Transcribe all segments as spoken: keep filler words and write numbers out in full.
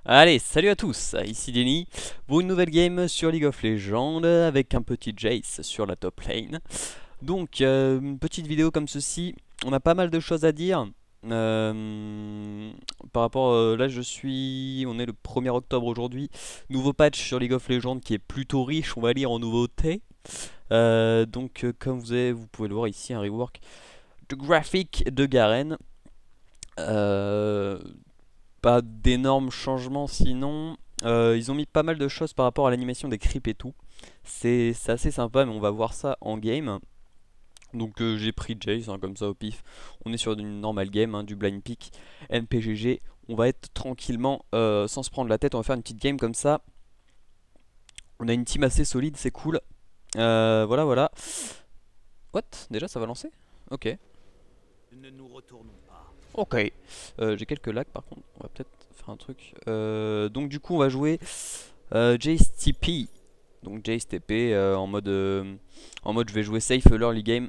Allez, salut à tous, ici Denny pour une nouvelle game sur League of Legends avec un petit Jace sur la top lane. Donc, euh, une petite vidéo comme ceci, on a pas mal de choses à dire. Euh, par rapport, euh, là je suis, on est le premier octobre aujourd'hui, nouveau patch sur League of Legends qui est plutôt riche on va dire en nouveautés. Euh, donc euh, comme vous, avez, vous pouvez le voir ici, un rework de graphique de Garen. Euh, Pas d'énormes changements sinon. Euh, ils ont mis pas mal de choses par rapport à l'animation des creeps et tout. C'est c'est assez sympa, mais on va voir ça en game. Donc euh, j'ai pris Jace hein, comme ça au pif. On est sur une normale game, hein, du blind pick, N P G G. On va être tranquillement euh, sans se prendre la tête. On va faire une petite game comme ça. On a une team assez solide, c'est cool. Euh, voilà, voilà. What? Déjà ça va lancer? Ok. Ne nous retournons pas. Ok. Euh, j'ai quelques lags par contre. On va peut-être faire un truc. Euh, donc du coup on va jouer euh, Jace T P. Donc Jace T P euh, en mode euh, en mode je vais jouer safe l'early game.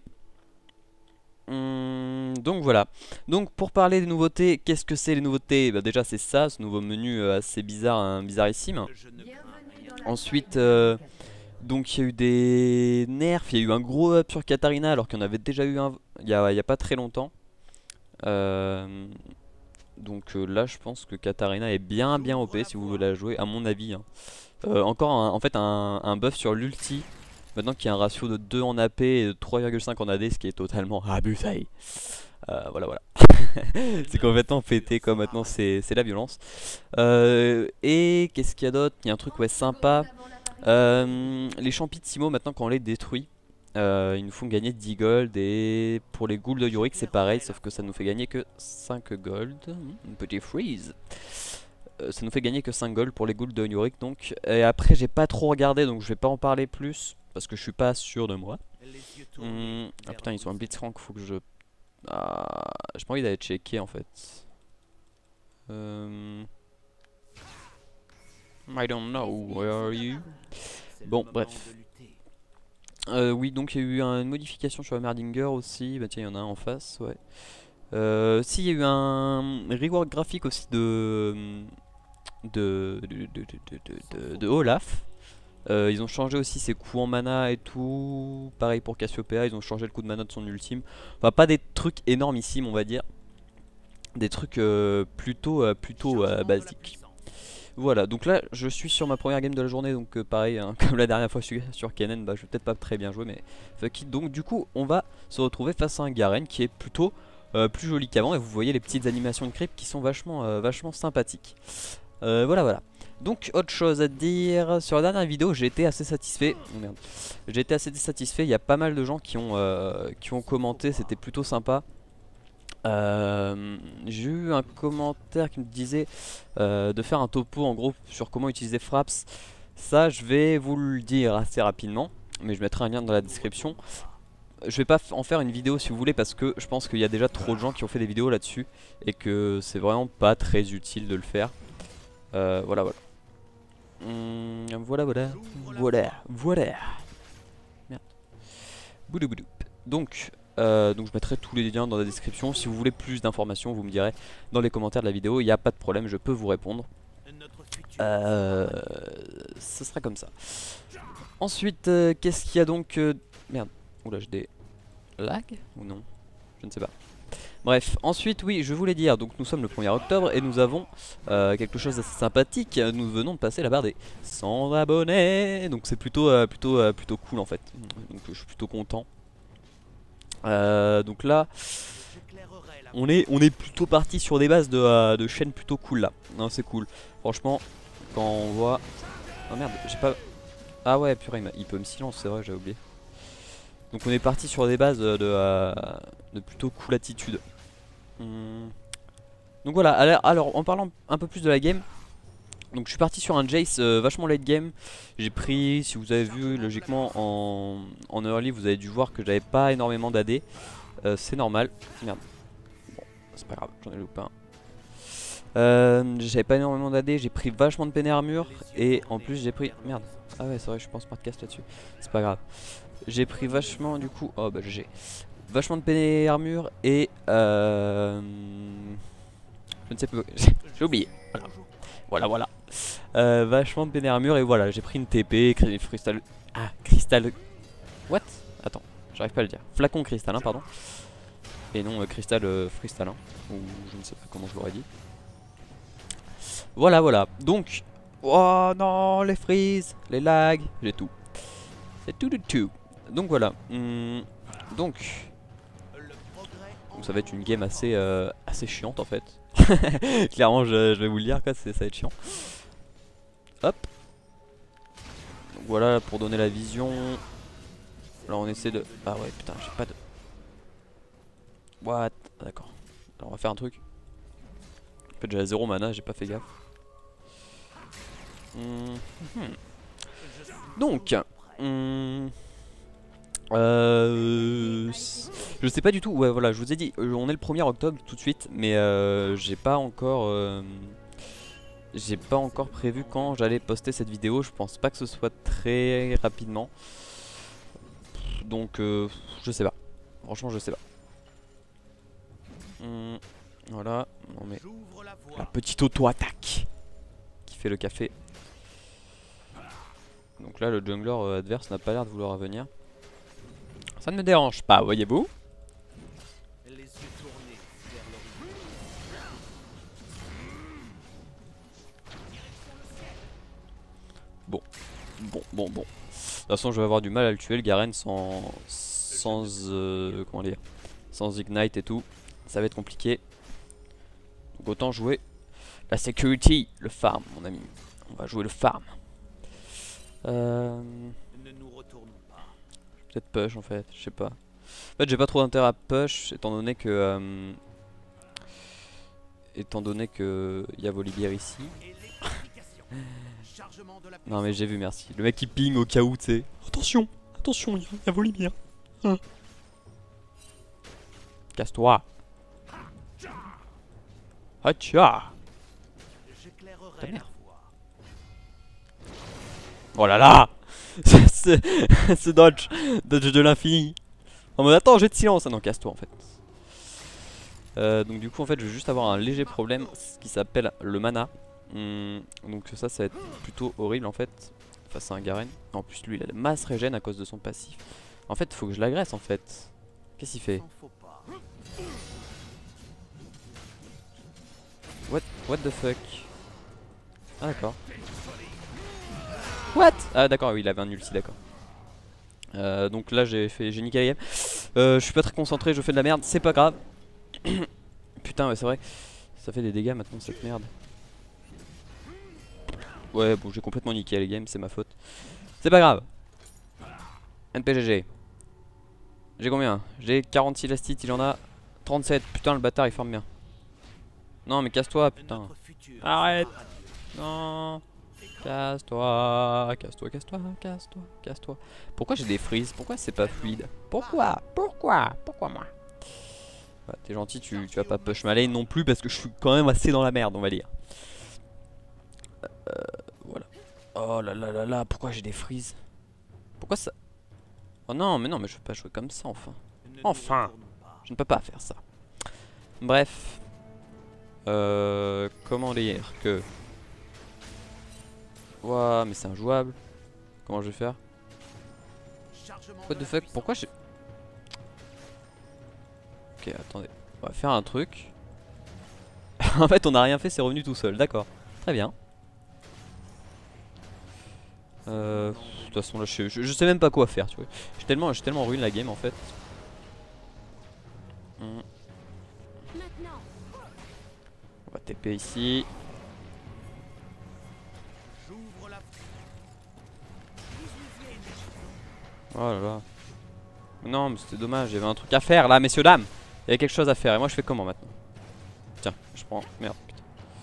Hum, donc voilà. Donc pour parler des nouveautés, qu'est-ce que c'est les nouveautés? Bah, déjà c'est ça, ce nouveau menu euh, assez bizarre, hein, bizarrissime. Je ne crains rien. Ensuite euh, donc il y a eu des nerfs, il y a eu un gros up sur Katarina alors qu'il y en avait déjà eu un il y a, il y a pas très longtemps. Euh, donc euh, là je pense que Katarina est bien bien O P si vous voulez la jouer à mon avis, hein. Euh, encore un, en fait un, un buff sur l'ulti. Maintenant qu'il y a un ratio de deux en A P et de trois virgule cinq en A D, ce qui est totalement abusé. Euh, voilà voilà. C'est complètement pété quoi, maintenant c'est la violence. Euh, et qu'est-ce qu'il y a d'autre? Il y a un truc ouais sympa. Euh, les champis de Simo maintenant quand on les détruit, euh, ils nous font gagner dix gold. Et pour les ghouls de Yorick c'est pareil, sauf que ça nous fait gagner que cinq gold. Une petite freeze. Euh, ça nous fait gagner que cinq gold pour les ghouls de Yorick donc. Et après j'ai pas trop regardé donc je vais pas en parler plus parce que je suis pas sûr de moi. Les yeux Hum, tournés ah vers putain ils nos sont un vies. blitzcrank, faut que je... Ah, j'ai pas envie d'aller checker en fait. Euh... I don't know, where are you? C'est le Bon moment de bref. lutter. Euh, oui donc il y a eu une modification sur le Merdinger aussi. Bah tiens il y en a un en face, ouais. Euh, si il y a eu un rework graphique aussi de... De... De, de, de, de, de, de Olaf. Euh, ils ont changé aussi ses coups en mana et tout. Pareil pour Cassiopeia, ils ont changé le coup de mana de son ultime. Enfin, pas des trucs énormissimes, on va dire. Des trucs euh, plutôt, euh, plutôt euh, Chargement de la basiques. puissance. Voilà, donc là, je suis sur ma première game de la journée. Donc, euh, pareil, hein, comme la dernière fois sur, sur Kennen, bah, je vais peut-être pas très bien jouer, mais fuck it. Donc, du coup, on va se retrouver face à un Garen qui est plutôt euh, plus joli qu'avant. Et vous voyez les petites animations de creep qui sont vachement, euh, vachement sympathiques. Euh, voilà, voilà. Donc autre chose à dire, sur la dernière vidéo j'ai été assez satisfait. Oh merde. J'ai été assez satisfait, il y a pas mal de gens qui ont, euh, qui ont commenté, c'était plutôt sympa. Euh, j'ai eu un commentaire qui me disait euh, de faire un topo en gros sur comment utiliser Fraps. Ça je vais vous le dire assez rapidement, mais je mettrai un lien dans la description. Je vais pas en faire une vidéo si vous voulez parce que je pense qu'il y a déjà trop de gens qui ont fait des vidéos là-dessus et que c'est vraiment pas très utile de le faire. Euh, voilà voilà. Hum, voilà, voilà, voilà, voilà. Merde. Boudou boudou. Donc, euh, donc je mettrai tous les liens dans la description. Si vous voulez plus d'informations, vous me direz dans les commentaires de la vidéo. Il n'y a pas de problème, je peux vous répondre. Notre futur Euh, sera magnifique. ce sera comme ça. Ensuite, euh, qu'est-ce qu'il y a donc euh, Merde. Oula, j'ai des lags ou non? Je ne sais pas. Bref, ensuite oui, je voulais dire, donc nous sommes le premier octobre et nous avons euh, quelque chose d'assez sympathique. Nous venons de passer la barre des cent abonnés, donc c'est plutôt, euh, plutôt, euh, plutôt cool en fait. Donc je suis plutôt content. Euh, donc là, J'éclairerai la on voie. est, on est plutôt parti sur des bases de, euh, de chaînes plutôt cool là. Non, c'est cool. Franchement, quand on voit... Oh merde, j'ai pas... Ah ouais, purée, il m'a- il peut me silence, c'est vrai, j'ai oublié. Donc on est parti sur des bases de, euh, de plutôt cool attitude. Hum. Donc voilà, alors, alors, en parlant un peu plus de la game, donc je suis parti sur un Jace euh, vachement late game. J'ai pris, si vous avez vu logiquement en, en early, vous avez dû voir que j'avais pas énormément d'A D. Euh, c'est normal. Merde. Bon, c'est pas grave, j'en ai loupé un. Euh, j'avais pas énormément d'A D, j'ai pris vachement de peine armure. Et en plus j'ai pris... Merde. Ah ouais c'est vrai, je pense smartcast là-dessus. C'est pas grave. J'ai pris vachement du coup... Oh bah j'ai... Vachement de peine armure et... Euh... Je ne sais plus... J'ai oublié. Voilà. Voilà, voilà. euh, vachement de pénérmure et voilà, j'ai pris une T P, cristal... Ah, cristal... What? Attends, j'arrive pas à le dire. Flacon cristallin, pardon. Et non euh, cristal euh, cristallin, ou je ne sais pas comment je l'aurais dit. Voilà, voilà, donc... Oh non, les freezes, les lags, j'ai tout. C'est tout du tout. Donc voilà, hum, donc... Donc ça va être une game assez, euh, assez chiante en fait. Clairement je, je vais vous le dire quoi, ça va être chiant. Hop. Donc voilà pour donner la vision. Là on essaie de... Ah ouais putain j'ai pas de... What? Ah, d'accord. Alors on va faire un truc. En fait j'ai zéro mana, j'ai pas fait gaffe. Mmh. Donc... Mmh. Euh, je sais pas du tout, ouais voilà je vous ai dit on est le premier octobre tout de suite mais euh, j'ai pas encore euh, j'ai pas encore prévu quand j'allais poster cette vidéo, je pense pas que ce soit très rapidement donc euh, je sais pas, franchement je sais pas. Hum, voilà, on met la petite auto-attaque qui fait le café. Donc là le jungler euh, adverse n'a pas l'air de vouloir revenir. Ça ne me dérange pas, voyez-vous. Bon, bon, bon, bon. De toute façon, je vais avoir du mal à le tuer, le Garen, sans... Sans... Euh, comment dire, sans Ignite et tout. Ça va être compliqué. Donc autant jouer la security, le farm, mon ami. On va jouer le farm. Euh... Peut-être push en fait, je sais pas. En fait j'ai pas trop d'intérêt à push étant donné que euh, étant donné que il y a Volibear ici. Non mais j'ai vu, merci. Le mec qui ping au cas où tu sais. Attention, attention, il y a Volibear. Hein. Casse-toi. Hacha. Ta mère. Oh là là. ce, ce dodge, dodge de l'infini. En mode attends, j'ai de silence. Ah non, casse-toi en fait. Euh, donc du coup en fait je vais juste avoir un léger problème, ce qui s'appelle le mana. Hum, donc ça ça va être plutôt horrible en fait face à un Garen. En plus lui il a la masse régène à cause de son passif. En fait faut que je l'agresse en fait. Qu'est-ce qu'il fait? What, what the fuck? Ah d'accord. What? Ah d'accord, oui il avait un ulti, d'accord. Euh, donc là j'ai fait, j'ai niqué la game. Euh, je suis pas très concentré, je fais de la merde, c'est pas grave. Putain ouais c'est vrai, ça fait des dégâts maintenant cette merde. Ouais bon j'ai complètement niqué les games, c'est ma faute. C'est pas grave. N P G G. J'ai combien? J'ai quarante-six lastites, il en a trente-sept. Putain le bâtard il farme bien. Non mais casse-toi putain. Arrête. Non. Casse-toi, casse-toi, casse-toi, casse-toi, casse-toi. Pourquoi j'ai des freezes? Pourquoi c'est pas fluide? Pourquoi? Pourquoi? Pourquoi moi? Bah, t'es gentil, tu, tu vas pas push ma lane non plus parce que je suis quand même assez dans la merde on va dire. Euh, voilà. Oh là là là là, pourquoi j'ai des freezes? Pourquoi ça? Oh non mais non mais je peux pas jouer comme ça enfin. Enfin. Je ne peux pas faire ça. Bref. Euh, comment dire que... Ouah mais c'est injouable. Comment je vais faire? What the fuck? Pourquoi j'ai... Ok attendez. On va faire un truc. En fait on a rien fait, c'est revenu tout seul, d'accord. Très bien. Euh, de toute façon là je, je, je sais même pas quoi faire tu vois. Je suis tellement, tellement ruine la game en fait. Hmm. On va T P ici. Oh là là. Non mais c'était dommage, il y avait un truc à faire là messieurs dames. Il y avait quelque chose à faire et moi je fais comment maintenant? Tiens, je prends... Merde putain.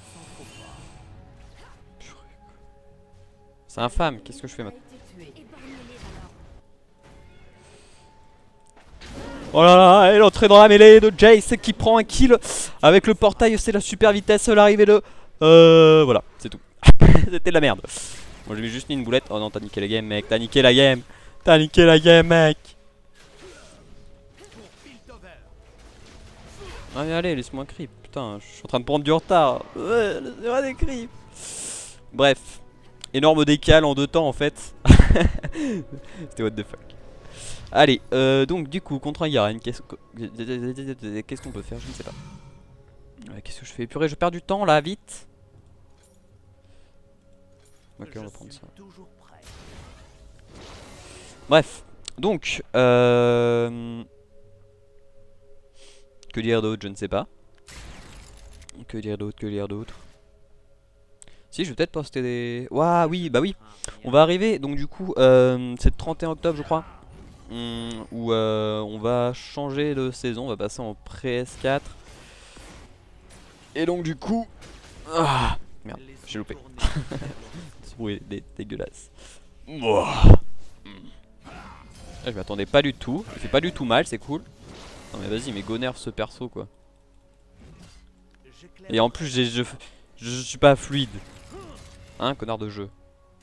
C'est infâme, qu'est-ce que je fais maintenant? Oh là là, elle est entrée dans la mêlée de Jace qui prend un kill avec le portail, c'est la super vitesse, l'arrivée de... Euh... Voilà, c'est tout. C'était de la merde. Moi j'ai juste mis une boulette. Oh non, t'as niqué la game mec, t'as niqué la game. T'as niqué la game mec. Ah mais allez, laisse-moi un creep. Putain, je suis en train de prendre du retard. Ouais, laisse-moi des creeps. Bref. Énorme décal en deux temps en fait. C'était what the fuck. Allez, euh, donc du coup, contre un Garen, qu'est-ce qu'est-ce qu'on peut faire? Je ne sais pas. Euh, qu'est-ce que je fais? Purée, je perds du temps là, vite. Ok, on va prendre ça. Bref, donc, euh... que dire d'autre? Je ne sais pas. Que dire d'autre? Que dire d'autre? Si, je vais peut-être poster des... Ouah, oui, bah oui. On va arriver, donc du coup, euh, c'est le trente et un octobre, je crois. Hum, où euh, on va changer de saison, on va passer en pré S quatre. Et donc du coup... Ah, merde, j'ai loupé. Ce bruit est dégueulasse. Ah, je m'attendais pas du tout, il fait pas du tout mal, c'est cool. Non mais vas-y, mais go nerf ce perso quoi. Et en plus je, je, je, je suis pas fluide. Hein, connard de jeu.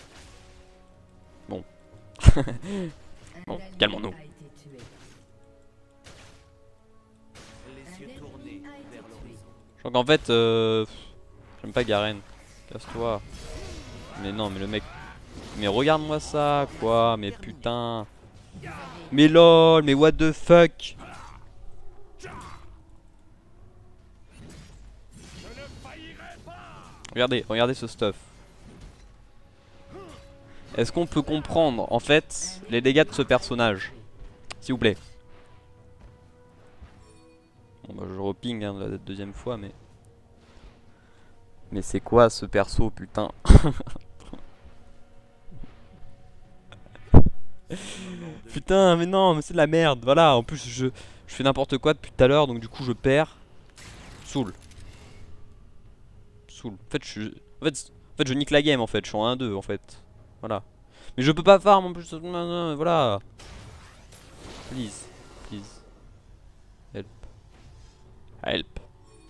Bon. Bon, calmons-nous. Je crois qu'en fait, euh, j'aime pas Garen. Casse-toi. Mais non, mais le mec... Mais regarde-moi ça, quoi. Mais putain. Mais lol, mais what the fuck. Regardez, regardez ce stuff. Est-ce qu'on peut comprendre, en fait, les dégâts de ce personnage? S'il vous plaît. Bon bah je reping hein, la deuxième fois, mais... Mais c'est quoi ce perso, putain? Putain, mais non, mais c'est de la merde. Voilà, en plus je, je fais n'importe quoi depuis tout à l'heure, donc du coup je perds. Soul. Soul. En fait, je, en fait, en fait, je nique la game en fait, je suis en un deux en fait. Voilà. Mais je peux pas farm en plus. Voilà. Please. Please. Help. Help.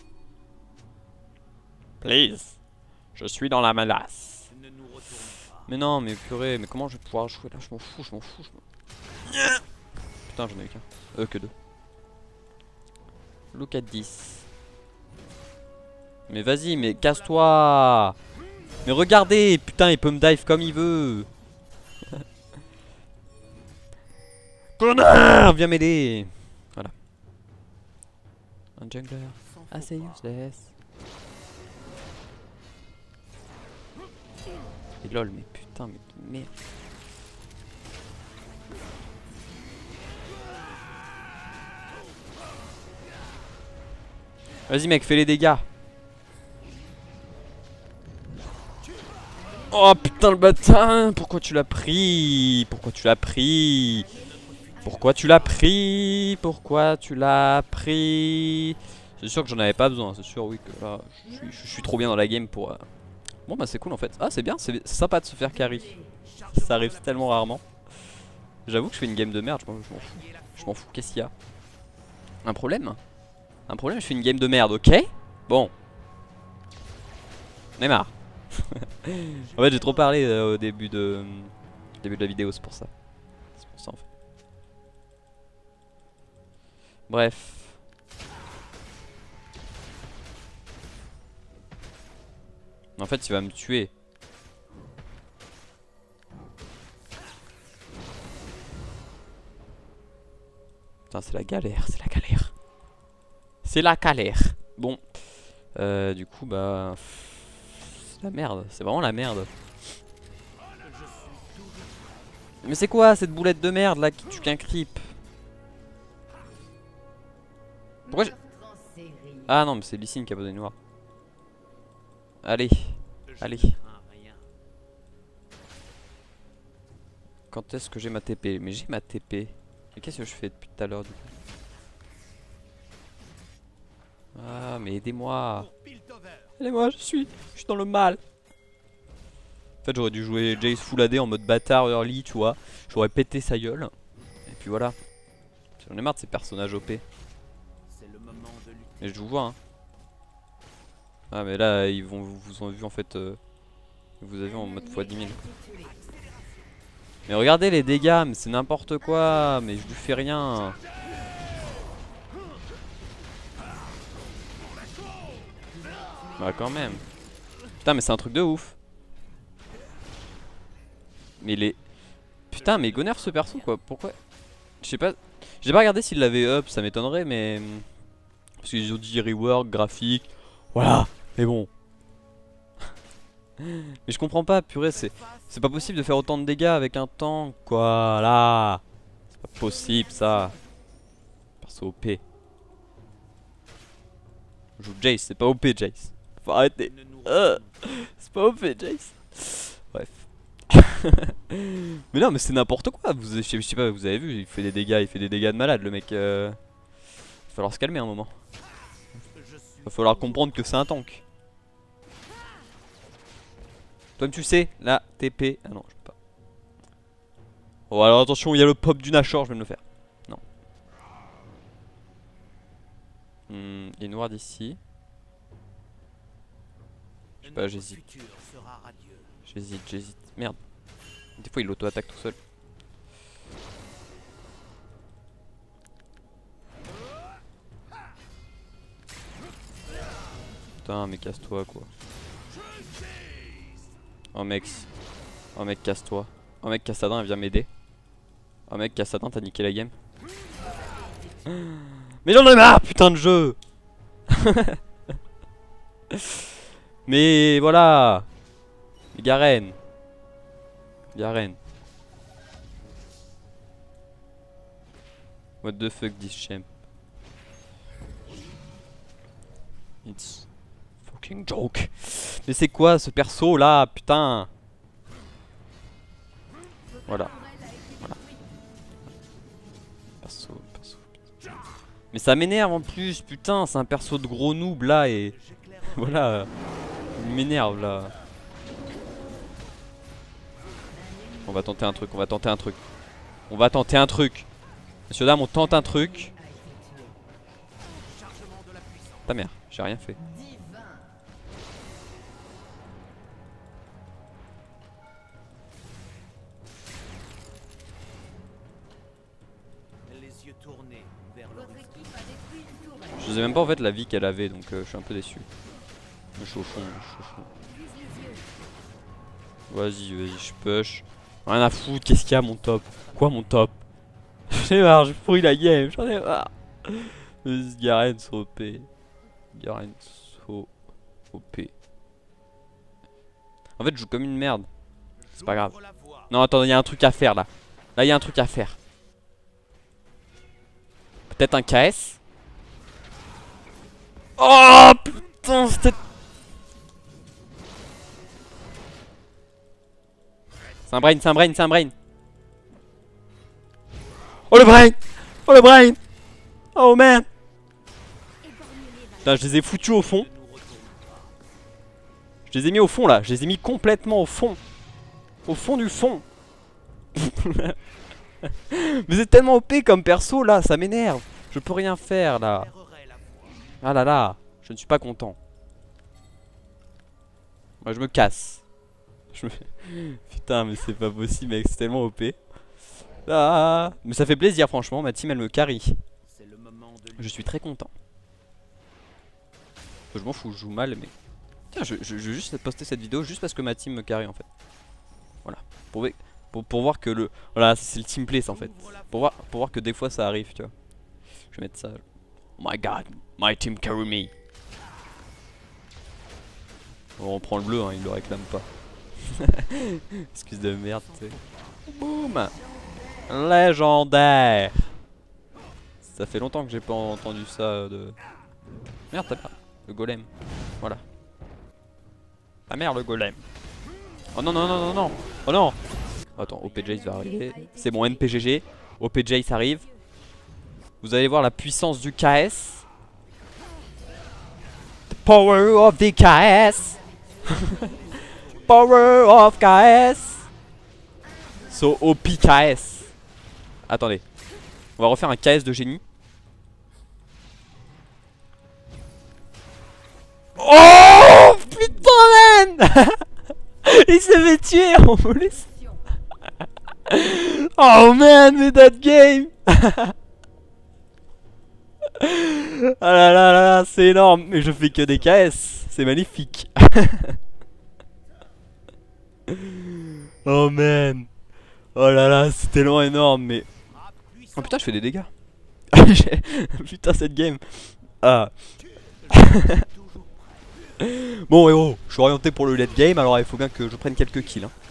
Please. Je suis dans la menace. Mais non, mais purée, mais comment je vais pouvoir jouer là? Je m'en fous, je m'en fous, je m'en... Putain, j'en ai eu qu'un. Euh, que deux. Look at this. Mais vas-y, mais casse-toi. Mais regardez, putain, il peut me dive comme il veut. Connard, viens m'aider. Voilà. Un jungler assez useless. Et lol, mais putain, mais merde. Vas-y mec, fais les dégâts. Oh putain le bâtard. Pourquoi tu l'as pris? Pourquoi tu l'as pris? Pourquoi tu l'as pris? Pourquoi tu l'as pris? C'est sûr que j'en avais pas besoin. C'est sûr oui que là je suis, je suis trop bien dans la game pour... Euh... Bon bah c'est cool en fait. Ah c'est bien, c'est sympa de se faire carry. Ça arrive tellement rarement. J'avoue que je fais une game de merde, je m'en fous. Je m'en fous, qu'est-ce qu'il y a? Un problème? Un problème, je fais une game de merde, ok? Bon. On est marre. En fait j'ai trop parlé euh, au début de, début de la vidéo, c'est pour ça. C'est pour ça en fait. Bref. En fait il va me tuer. Putain c'est la galère, c'est la galère. C'est la galère. Bon. Euh, du coup bah... C'est la merde, c'est vraiment la merde. Mais c'est quoi cette boulette de merde là qui tue qu'un creep? Pourquoi j'ai... Ah non mais c'est Lee Sin qui a besoin de noir. Allez, allez. Quand est-ce que j'ai ma T P? Mais j'ai ma T P. Mais qu'est-ce que je fais depuis tout à l'heure du coup? Ah mais aidez-moi. Aidez-moi, je suis, je suis dans le mal. En fait j'aurais dû jouer Jace full A D en mode bâtard early, tu vois. J'aurais pété sa gueule. Et puis voilà. J'en ai marre de ces personnages O P. Mais je vous vois hein. Ah mais là ils vont vous ont vu en fait euh, vous avez vu en mode fois dix mille. Mais regardez les dégâts, mais c'est n'importe quoi. Mais je lui fais rien. Bah quand même. Putain mais c'est un truc de ouf. Mais les... Putain, mais go nerf ce perso quoi, pourquoi? Je sais pas... J'ai pas regardé s'il l'avait up, ça m'étonnerait, mais... Parce qu'ils ont dit rework, graphique... Voilà. Mais bon... Mais je comprends pas, purée, c'est... C'est pas possible de faire autant de dégâts avec un tank, quoi, là. C'est pas possible, ça. Perso O P. Je joue Jace, c'est pas O P, Jace. Faut arrêter. Euh, c'est pas O P, Jace. Bref. Mais non, mais c'est n'importe quoi. Vous, je, sais, je sais pas, vous avez vu, il fait des dégâts, il fait des dégâts de malade, le mec. Euh... Il va falloir se calmer un moment. Il va falloir comprendre que c'est un tank. Toi tu sais, la T P. Ah non, je peux pas. Oh alors attention, il y a le pop du Nashor, je vais me le faire. Non. Hmm, il est noir d'ici. Je sais pas, j'hésite. J'hésite, j'hésite. Merde. Des fois il auto-attaque tout seul. Putain, mais casse-toi quoi. Oh mec. Oh mec, casse-toi. Oh mec, Cassadin, viens m'aider. Oh mec, Cassadin, t'as niqué la game. Mais j'en ai marre, putain de jeu. Mais voilà. Garen. Garen. What the fuck this champ? It's fucking joke. Mais c'est quoi ce perso là, putain? Voilà. Voilà. Perso, perso. Putain. Mais ça m'énerve en plus, putain, c'est un perso de gros noob là et... Voilà. Il m'énerve là. On va tenter un truc, on va tenter un truc. On va tenter un truc. Monsieur dame, on tente un truc. Ta mère, j'ai rien fait. Je sais même pas en fait la vie qu'elle avait, donc euh, je suis un peu déçu. Je suis au fond, je suis au fond. Vas-y, vas-y, je push. Rien à foutre, qu'est-ce qu'il y a mon top? Quoi mon top? J'en ai marre, j'ai pourri la game, j'en ai marre. Vas-y, Garen so O P. Garen so O P. En fait, je joue comme une merde. C'est pas grave. Non, attends, il y a un truc à faire là. Là, il y a un truc à faire. Peut-être un K S. Oh putain, c'était... C'est un brain, c'est un brain, c'est un brain. Oh le brain. Oh le brain. Oh man. Putain, je les ai foutus au fond. Je les ai mis au fond là, je les ai mis complètement au fond. Au fond du fond. Mais c'est tellement O P comme perso là, ça m'énerve. Je peux rien faire là. Ah là là, je ne suis pas content. Moi je me casse. Je me... Putain mais c'est pas possible mec, c'est tellement O P. Ah, mais ça fait plaisir franchement, ma team elle me carry. Je suis très content. Je m'en fous, je joue mal mais... Tiens, je, je, je vais juste poster cette vidéo juste parce que ma team me carry en fait. Voilà, pour, pour, pour voir que le... Voilà, c'est le team play ça en fait. Pour voir, pour voir que des fois ça arrive, tu vois. Je vais mettre ça. Oh my god, my team carry me. Bon, on prend le bleu, hein, il le réclame pas. Excuse de merde, tu sais. Boum. Légendaire. Ça fait longtemps que j'ai pas entendu ça de... Merde, t'as pas. Le golem. Voilà. Ta mère le golem. Oh non non non non non. Oh non. Attends, O P Jace va arriver. C'est bon, N P G G. O P Jace arrive. Vous allez voir la puissance du K S. The power of the K S. Power of K S. So O P K S. Attendez. On va refaire un K S de génie. Oh putain man. Il s'est fait tuer en police. Oh man, mais that game. Ah là là là, c'est énorme. Mais je fais que des K S. C'est magnifique. Oh man. Oh là là, c'est tellement énorme, mais... Oh putain, je fais des dégâts. Putain, cette game. Ah. Bon, héros, je suis orienté pour le late game, alors il faut bien que je prenne quelques kills. Hein.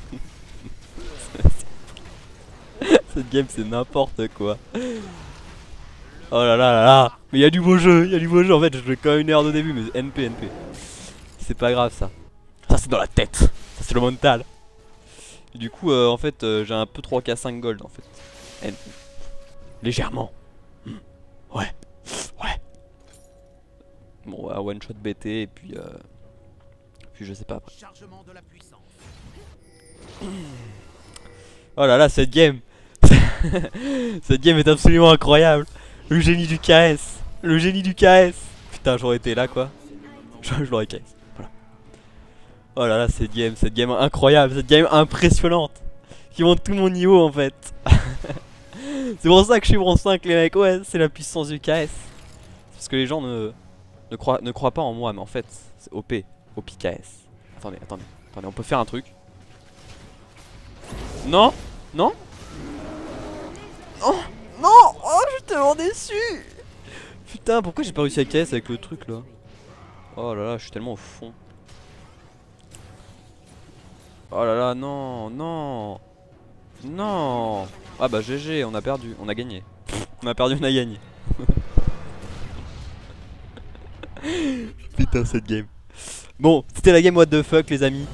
Cette game, c'est n'importe quoi. Oh là là là là. Mais il y a du beau jeu, il y a du beau jeu. En fait, je jouais quand même une heure de début, mais N P, N P. C'est pas grave ça. Ça, c'est dans la tête. Ça, c'est le mental. Du coup, euh, en fait, euh, j'ai un peu trois K cinq gold en fait. N P. Légèrement. Mmh. Ouais. Ouais. Bon, ouais, one shot B T et puis. Euh... Puis je sais pas après. Chargement de la puissance. Oh là là, cette game. Cette game est absolument incroyable. Le génie du K S. Le génie du K S. Putain, j'aurais été là quoi. Je, je l'aurais K S. Voilà. Oh là là, cette game, cette game incroyable, cette game impressionnante. Qui monte tout mon niveau en fait. C'est pour ça que je suis bronze cinq les mecs. Ouais, c'est la puissance du K S. Parce que les gens ne, ne, croient, ne croient pas en moi, mais en fait, c'est O P. O P K S. Attendez, attendez, attendez, on peut faire un truc. Non. Non. Oh non. Oh, je suis tellement déçu. Putain, pourquoi j'ai pas réussi à K S avec le truc là? Oh là là, je suis tellement au fond. Oh là là, non, non. Non. Ah bah G G, on a perdu, on a gagné. On a perdu, on a gagné. Putain, cette game. Bon, c'était la game what the fuck les amis.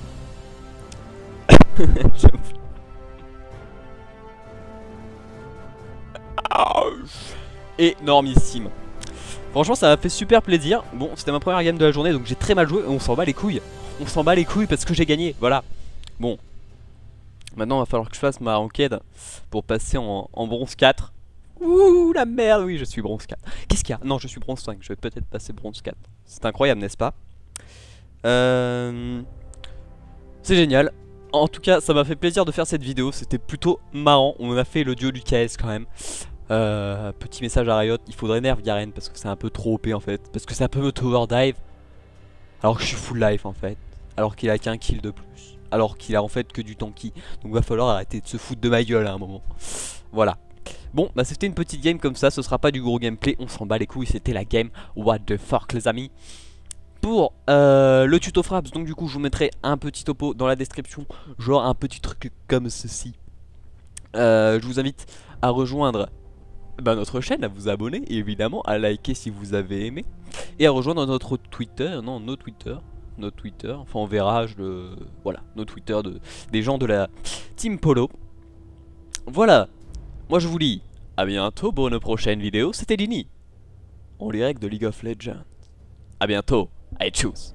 Énormissime. Franchement, ça m'a fait super plaisir. Bon, c'était ma première game de la journée, donc j'ai très mal joué. On s'en bat les couilles. On s'en bat les couilles parce que j'ai gagné. Voilà. Bon. Maintenant, il va falloir que je fasse ma enquête pour passer en, en bronze quatre. Ouh, la merde. Oui, je suis bronze quatre. Qu'est-ce qu'il y a? Non, je suis bronze cinq. Je vais peut-être passer bronze quatre. C'est incroyable, n'est-ce pas? euh... C'est génial. En tout cas, ça m'a fait plaisir de faire cette vidéo. C'était plutôt marrant. On a fait le duo du K S quand même. Euh, petit message à Riot, il faudrait nerf Garen parce que c'est un peu trop O P en fait. Parce que ça peut me tower dive alors que je suis full life en fait. Alors qu'il a qu'un kill de plus. Alors qu'il a en fait que du tanky. Donc va falloir arrêter de se foutre de ma gueule à un moment. Voilà. Bon, bah c'était une petite game comme ça. Ce sera pas du gros gameplay. On s'en bat les couilles. C'était la game what the fuck les amis. Pour euh, le tuto fraps, donc du coup je vous mettrai un petit topo dans la description. Genre un petit truc comme ceci. euh, Je vous invite à rejoindre bah, notre chaîne, à vous abonner et évidemment à liker si vous avez aimé. Et à rejoindre notre Twitter, non nos Twitter, notre Twitter, enfin on verra, je le... voilà, nos Twitter de... des gens de la Team Polo. Voilà, moi je vous dis à bientôt pour une prochaine vidéo, c'était Lini. On les règles de League of Legends. A bientôt, allez tchuss.